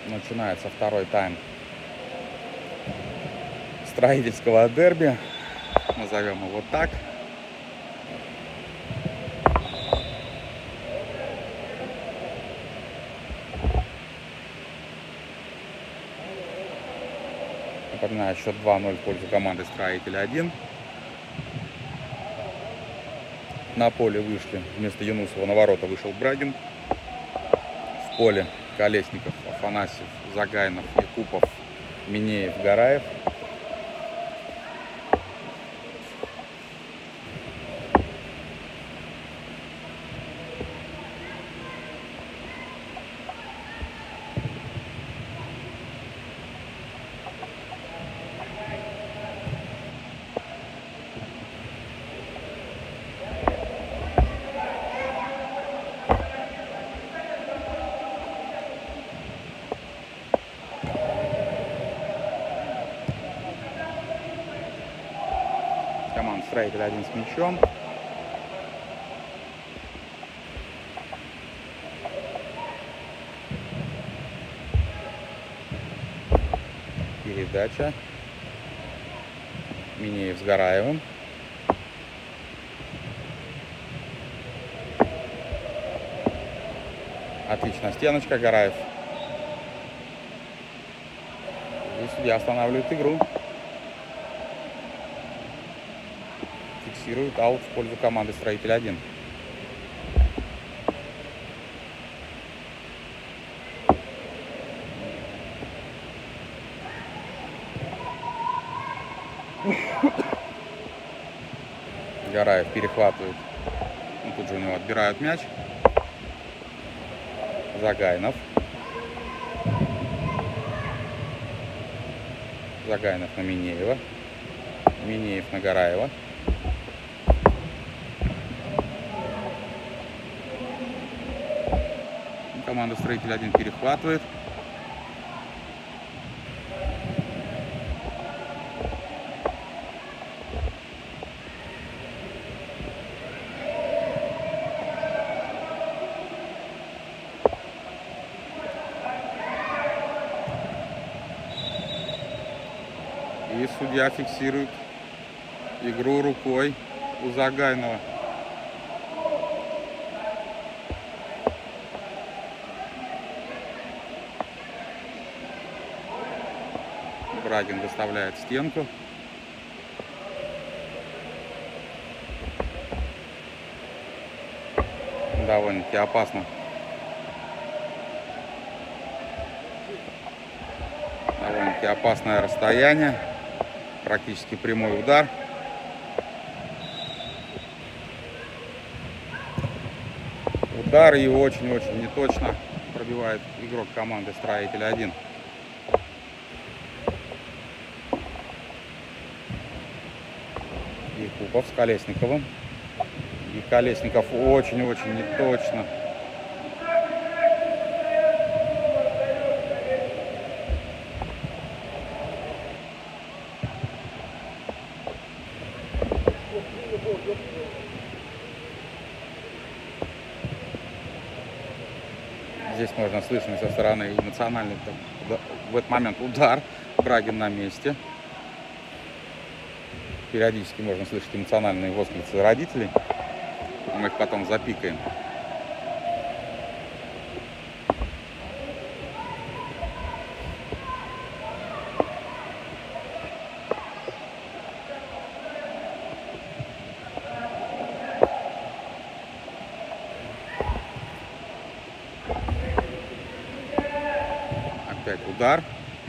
Начинается второй тайм строительского дерби. Назовем его так. Напоминаю, счет 2-0 в пользу команды Строитель 1. На поле вышли, вместо Юнусова на ворота вышел Брагин. В поле Колесников, Афанасьев, Загайнов, Якупов, Минеев, Гараев. Команда Строитель 1 с мячом. Передача. Минеев с Гараевым. Отлично, стеночка, Гараев. И судья останавливает игру. Фиксирует аут в пользу команды Строитель 1. Гараев перехватывает. Тут же у него отбирают мяч. Загайнов. Загайнов на Минеева. Минеев на Гараева. Команда Строитель 1 перехватывает. И судья фиксирует игру рукой у Загайнова. Брагин выставляет стенку. Довольно-таки опасно. Довольно-таки опасное расстояние. Практически прямой удар. Удар и очень-очень неточно пробивает игрок команды Строитель 1. Якупов с Колесниковым. И Колесников очень-очень неточно. Здесь можно слышать со стороны эмоциональный в этот момент удар. Брагин на месте. Периодически можно слышать эмоциональные возгласы родителей. Мы их потом запикаем. Опять удар.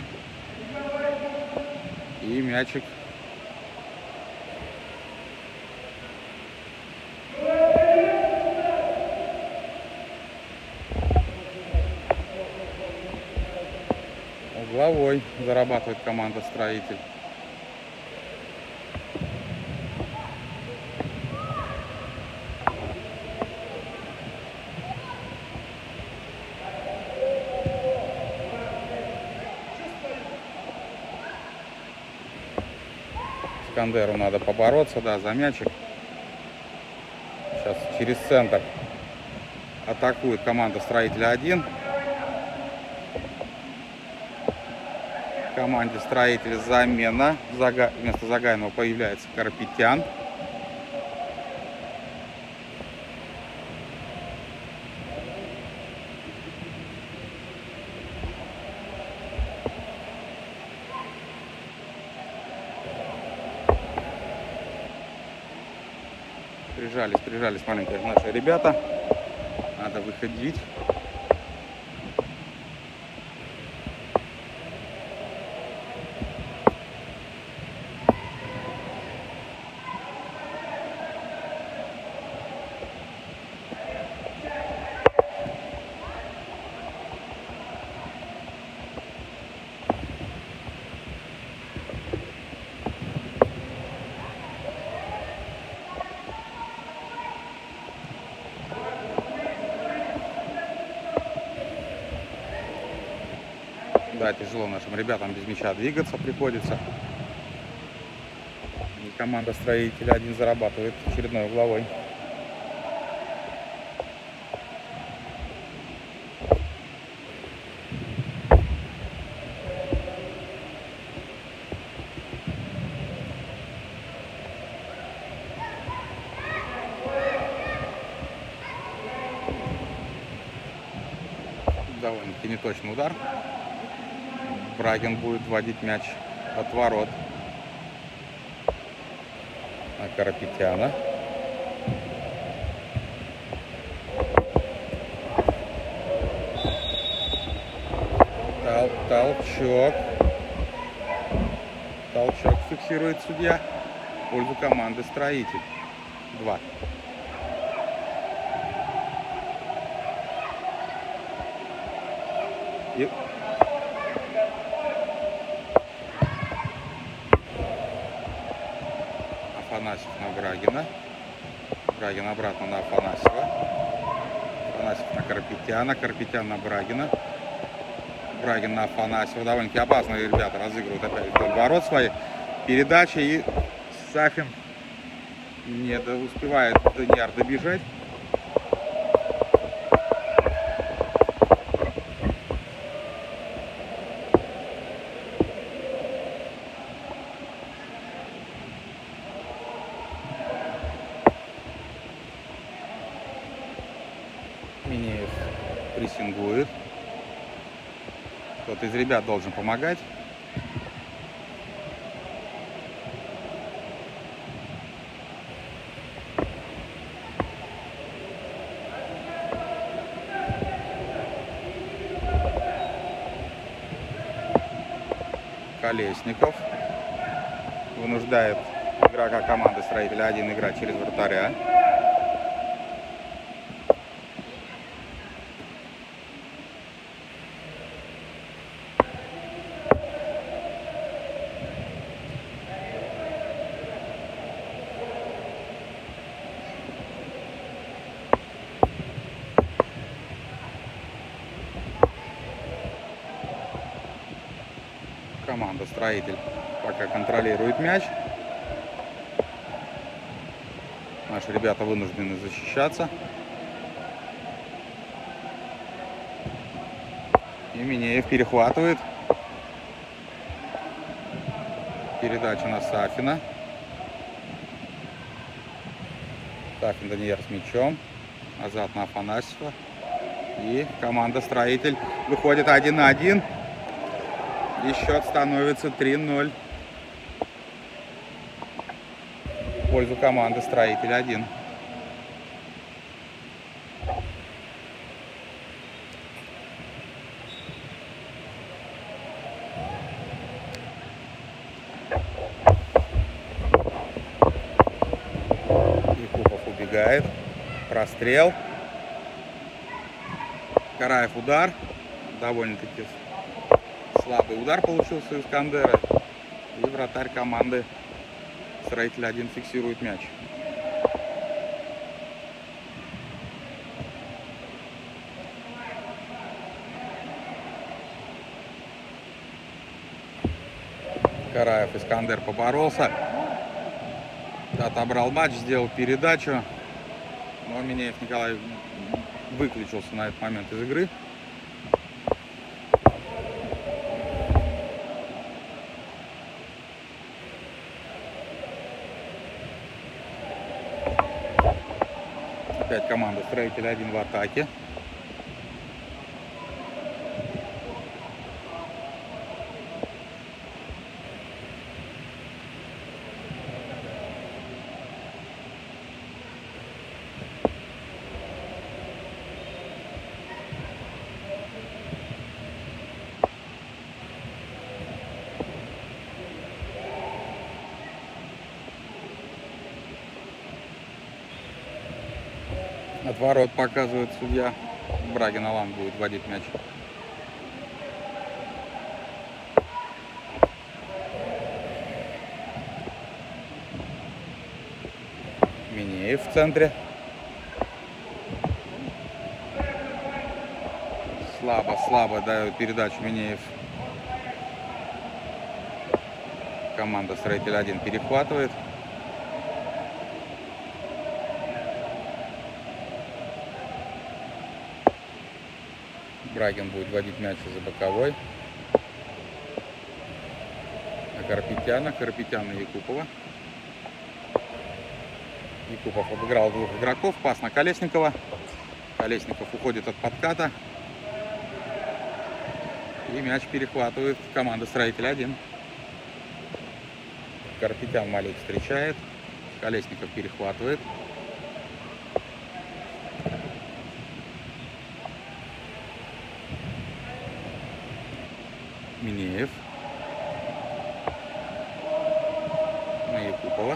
И мячик. Угловой зарабатывает команда Строитель. Искандеру надо побороться, да, за мячик. Сейчас через центр атакует команда Строителя 1. команде «Строитель» замена. Вместо Загайнова появляется Карапетян. Прижались маленькие наши ребята. Надо выходить. Да, тяжело нашим ребятам без мяча двигаться приходится. И команда «Строителя» один зарабатывает очередной угловой. Довольно-таки неточный удар. Брагин будет вводить мяч от ворот на Карапетяна. Толчок. Толчок фиксирует судья в пользу команды «Строитель». 2. И Афанасьев на Брагина. Брагин обратно на Афанасьева. Афанасьев на Карапетяна. Карапетян на Брагина. Брагин на Афанасьева. Довольно-таки опасные ребята разыгрывают опять вдоль ворот свои. Передача, и Сафин не успевает Данияр добежать. Минеев прессингует. Кто-то из ребят должен помогать. Колесников вынуждает игрока команды «Строителя» 1 играть через вратаря. Команда «Строитель» пока контролирует мяч. Наши ребята вынуждены защищаться. И Минеев перехватывает. Передача на Сафина. Сафин, Данияр с мячом. Назад на Афанасьева. И команда «Строитель» выходит 1 на 1. И счет становится 3-0 в пользу команды «Строитель» 1. Якупов убегает. Прострел. Караев удар. Довольно-таки слабый удар получился у Искандера. И вратарь команды «Строитель» 1 фиксирует мяч. Караев, Искандер поборолся. Отобрал матч, сделал передачу. Но Минеев Николай выключился на этот момент из игры. Команда «Строитель 1» в атаке. От ворот показывает судья. Брагин Алан будет вводить мяч. Минеев в центре. Слабо дает передачу Минеев. Команда «Строитель 1» перехватывает. Брагин будет вводить мяч из-за боковой. На Карапетяна. Карапетян на Якупова. Якупов обыграл двух игроков. Пас на Колесникова. Колесников уходит от подката. И мяч перехватывает команда «Строитель 1». Карапетян Малик встречает. Колесников перехватывает. Минеев на Якупова.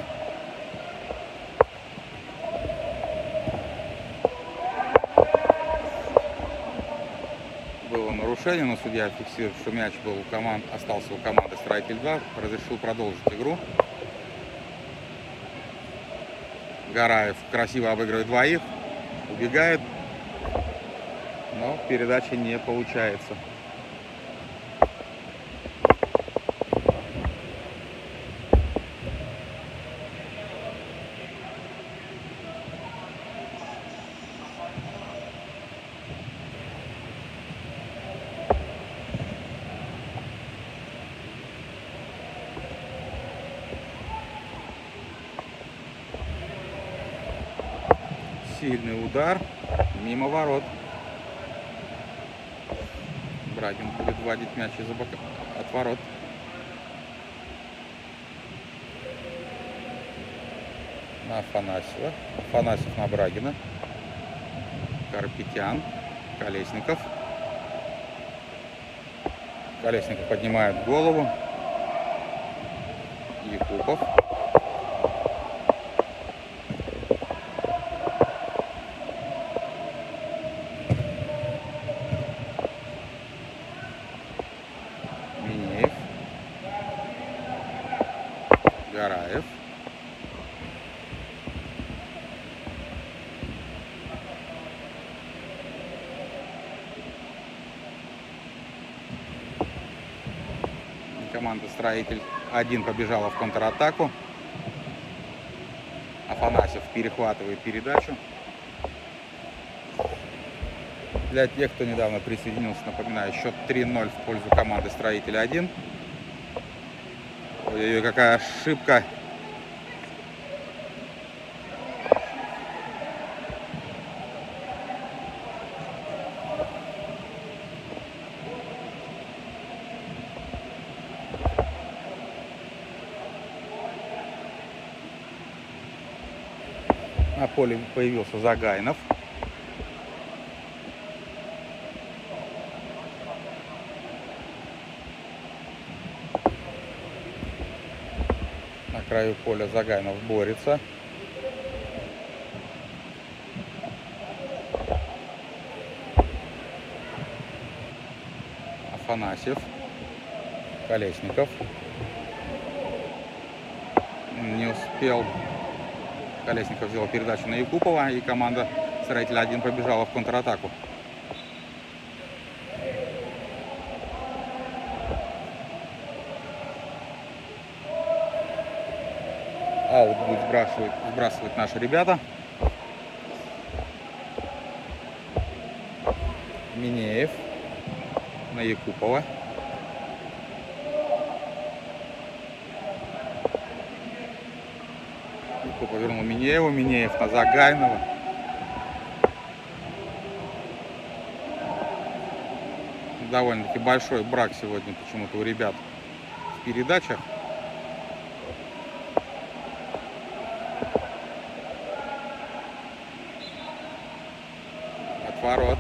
Было нарушение, но судья фиксирует, что мяч был остался у команды «Строитель 2». Разрешил продолжить игру. Гараев красиво обыгрывает двоих. Убегает. Но передача не получается. Сильный удар мимо ворот. Брагин будет вводить мяч из-за от ворот. На Афанасьева. Афанасьев на Брагина. Карапетян. Колесников. Колесников поднимает голову. Якупов. Минеев. Гараев. Команда «Строитель 1» побежала в контратаку. Афанасьев перехватывает передачу. Для тех, кто недавно присоединился, напоминаю, счет 3-0 в пользу команды «Строитель 1». Ой-ой-ой, какая ошибка. На поле появился Загайнов. На краю поля Загайнов борется. Афанасьев. Колесников. Не успел. Колесников сделал передачу на Якупова, и команда «Строитель 1» побежала в контратаку. Аут будет сбрасывать наши ребята. Минеев на Якупова. Якупов повернул Минееву. Минеев на Загайнова. Довольно-таки большой брак сегодня почему-то у ребят в передачах. Отворот.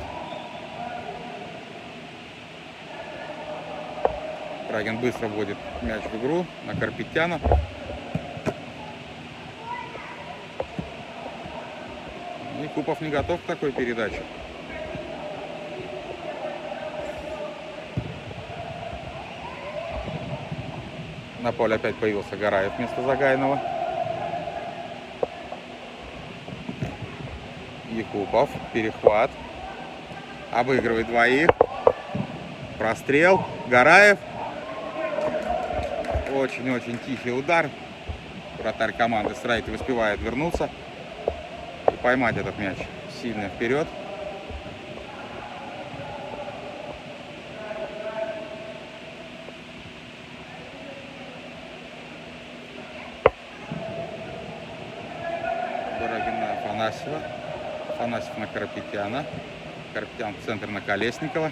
Брагин быстро вводит мяч в игру на Карапетяна. Якупов не готов к такой передаче. На поле опять появился Гараев вместо Загайного. Якупов, перехват. Обыгрывает двоих. Прострел. Гараев. Очень-очень тихий удар. Вратарь команды Строитель успевает вернуться и поймать этот мяч сильно вперед. Брагин на Афанасьева. Афанасьев на Карапетяна. Карапетян в центр на Колесникова.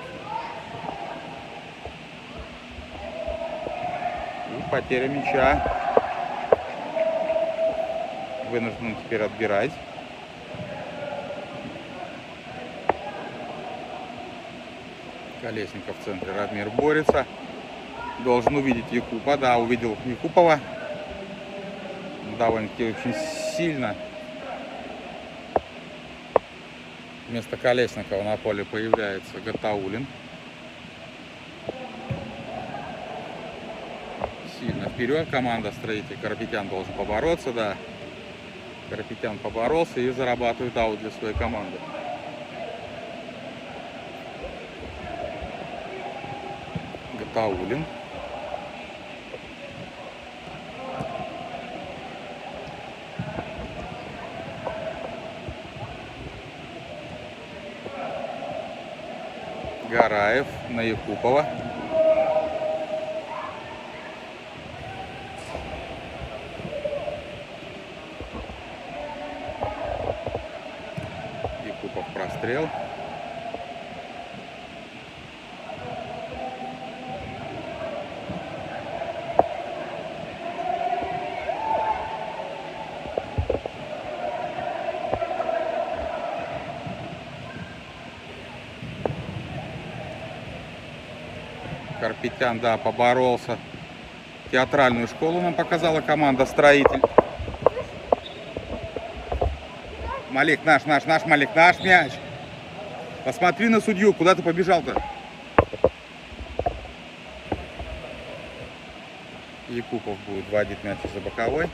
И потеря мяча. Вынужден теперь отбирать. Колесников в центре. Радмир борется. Должен увидеть Якупа. Да, увидел Якупова. Довольно-таки очень сильно. Вместо Колесникова на поле появляется Гатаулин. Сильно вперед. Команда Строитель. Карапетян должен побороться, да. Карапетян поборолся и зарабатывает аут для своей команды. Гатаулин. Гараев на Якупова. Якупов прострел. Карапетян, да, поборолся. Театральную школу нам показала команда Строитель. Малик наш, Малик, наш мяч. Посмотри на судью, куда ты побежал-то? Якупов будет вводить мяч из-за боковой.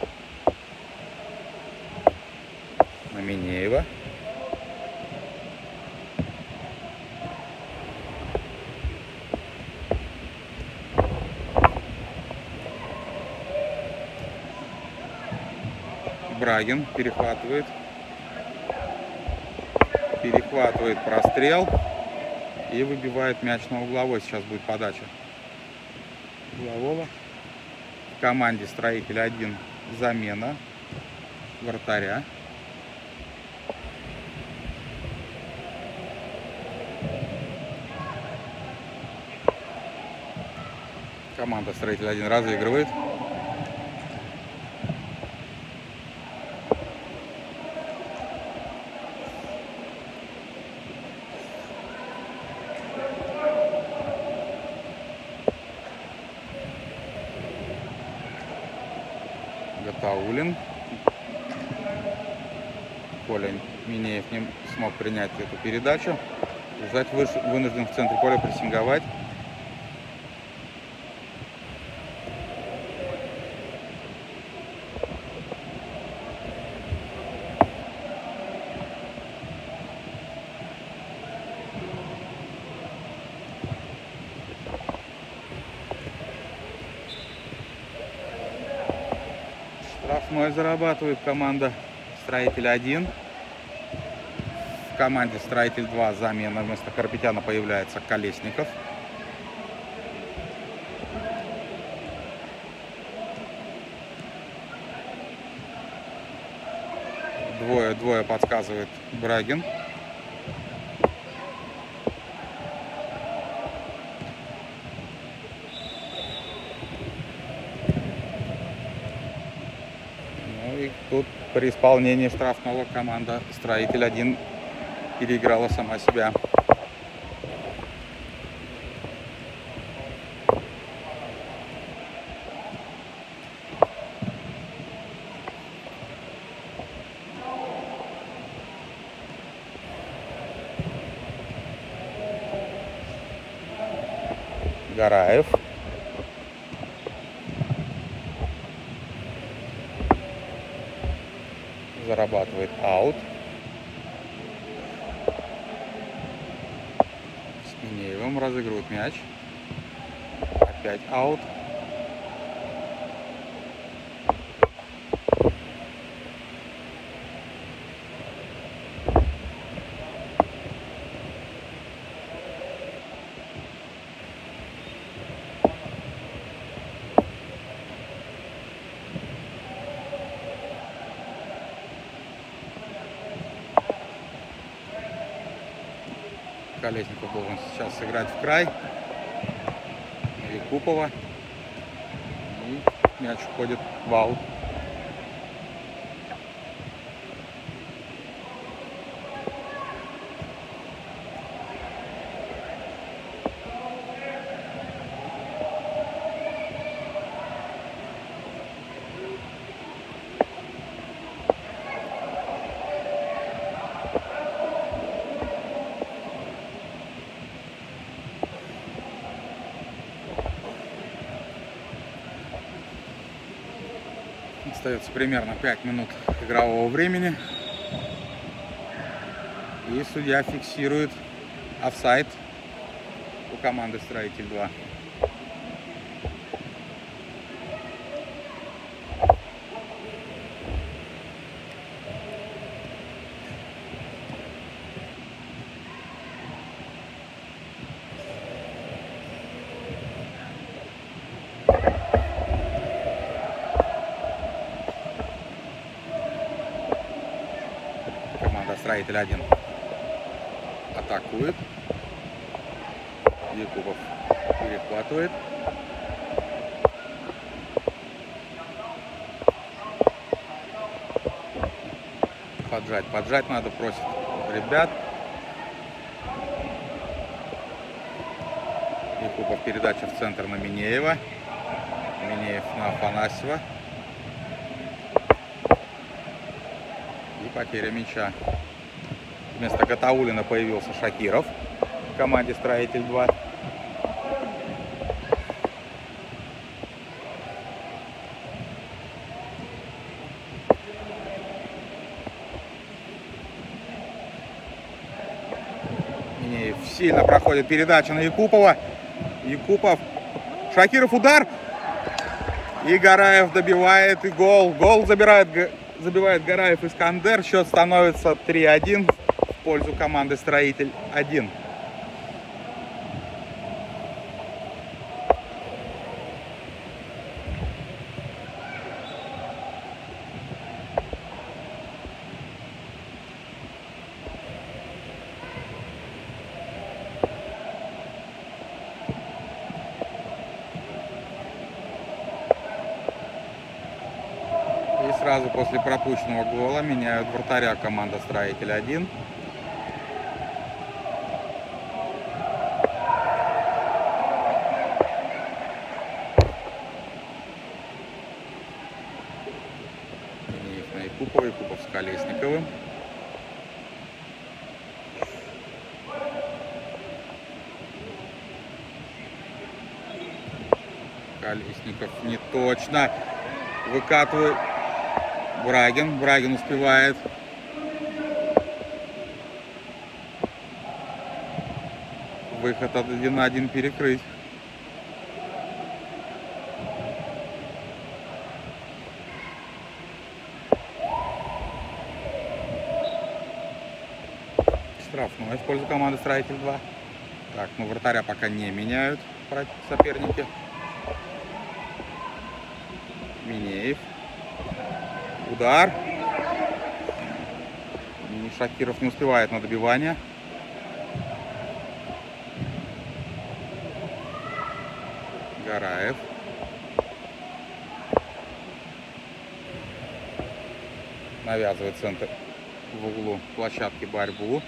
На Минеева. Брагин перехватывает прострел и выбивает мяч на угловой. Сейчас будет подача углового. В команде Строитель 1 замена вратаря. Команда Строитель 1 разыгрывает. Гатаулин. Коля Минеев не смог принять эту передачу. Ждать вынужден в центре поля прессинговать. Штрафной зарабатывает команда Строитель 1. В команде Строитель 2 замена. Вместо Карапетяна появляется Колесников. Двое подсказывает Брагин. При исполнении штрафного команда «Строитель-1» переиграла сама себя. Гараев. Зарабатывает аут. С Минеевым разыгрывают мяч. Опять аут. Колесников должен сейчас сыграть в край. Якупова. И мяч уходит в аут. Остается примерно 5 минут игрового времени. И судья фиксирует офсайд у команды «Строитель-2». «Строитель-1» атакует. Якупов перехватывает. Поджать надо, просит ребят. Якупов, передача в центр на Минеева. Минеев на Афанасьева. И потеря мяча. Вместо Гатауллина появился Шакиров в команде «Строитель-2». Минеев сильно проходит передача на Якупова. Якупов. Шакиров, удар. И Гараев добивает. И гол. Гол забивает Гараев Искандер. Счет становится 3-1. В пользу команды «Строитель-1». И сразу после пропущенного гола меняют вратаря команда «Строитель-1». Якупов с Колесниковым. Колесников не точно. Выкатывает Брагин. Брагин успевает. Выход 1 на 1 перекрыть. Штрафной в пользу команды «Строитель-2». Так, ну вратаря пока не меняют соперники. Минеев. Удар. Шакиров не успевает на добивание. Гараев. Навязывает центр в углу площадки борьбу.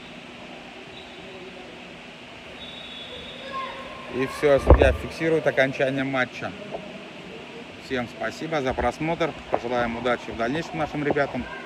И все, судья фиксирует окончание матча. Всем спасибо за просмотр. Пожелаем удачи в дальнейшем нашим ребятам.